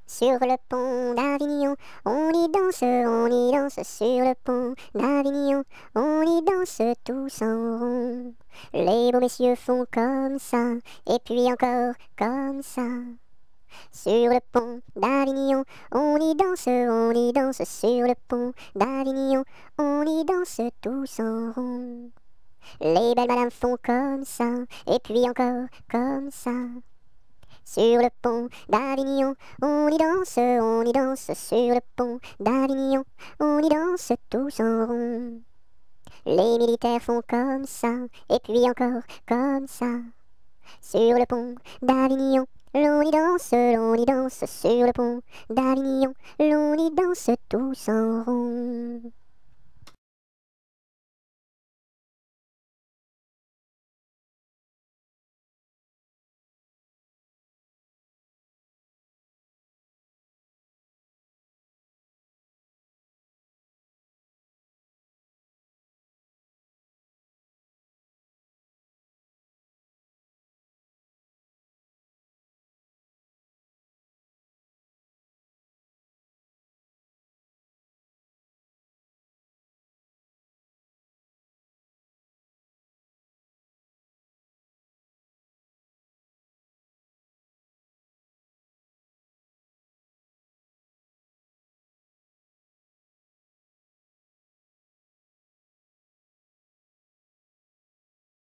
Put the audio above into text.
Sur le pont d'Avignon, on y danse sur le pont d'Avignon, on y danse tous en rond. Les beaux messieurs font comme ça, et puis encore comme ça. Sur le pont d'Avignon, on y danse sur le pont d'Avignon, on y danse tous en rond. Les belles madames font comme ça, et puis encore comme ça. Sur le pont d'Avignon, on y danse sur le pont d'Avignon, on y danse tous en rond. Les militaires font comme ça, et puis encore comme ça. Sur le pont d'Avignon, l'on y danse sur le pont d'Avignon, l'on y danse tous en rond.